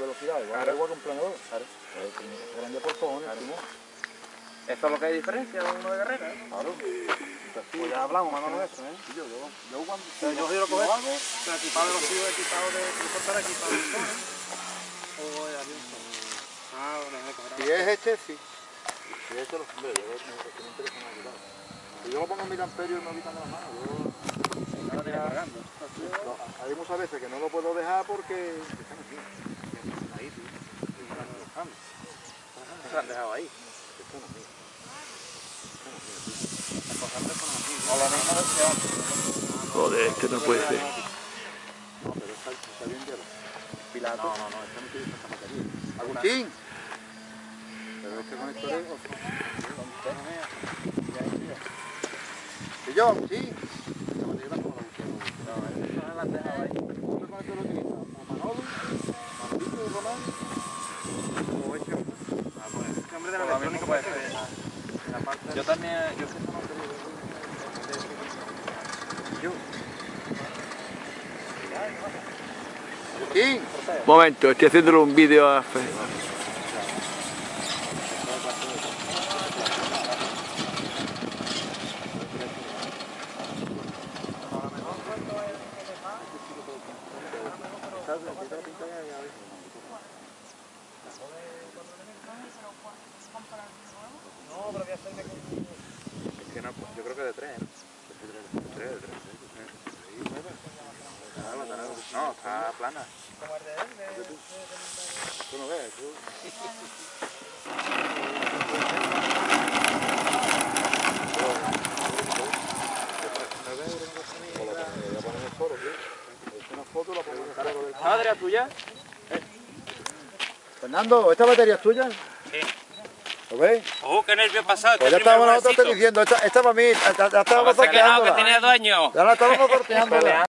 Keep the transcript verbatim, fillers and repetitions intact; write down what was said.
velocidad, igual, claro. igual que un planeador. Claro. Es grande por cojones, claro. Esto es lo que hay diferencia de uno de carrera, ¿eh? Claro. Pues ya hablamos, Manolo, de eso, ¿eh? Sí, yo, yo, yo cuando... O sea, yo soy lo que hago, estoy equipado de los tíos, equipado de... ¿Transportar equipado de zona? ¿O de avión solo? Ah, bueno, de carrera. Si es este, sí. Si es este, lo hombre, yo no me interesa nada quitar. Si yo lo pongo en mil amperios y me quitan las manos, yo... No lo tienes cargando. No, hay muchas veces que no lo puedo dejar porque... Están aquí. Ahí, tío. Se lo han dejado ahí. Están aquí. Joder, este no puede ser. No, pero está, está bien de Pilato. No, no, no, este no utiliza esta batería. ¡Agustín! Pero este conector es otro. ¿Y yo? ¿Sí? Esta batería la pongo la Agustín. No, eso se lo han dejado ahí. ¿Este conector lo utiliza? ¿O Manolo? ¿Manolito y Román? ¿O hecho? Ah, pues este hombre de la electrónica puede ser. La parte... Yo también... Yo sé que no te digo. Yo. ¿Quién? Momento, estoy haciéndole un vídeo a Fe. No, pero voy a hacerme con... Es que no, yo creo que de tres, ¿no? De tres, de tres. No, está plana. Como el de él, de... Tú no ves, tú... ¿Madre tuya? Fernando, ¿esta batería es tuya? Sí. ¿Lo ves? Oh, qué nervio pasado. Pues ya estábamos nosotros diciendo, esta, esta para mí, ya, ya estábamos que no, que sorteándola. tenía dueño. Ya la estábamos sorteando.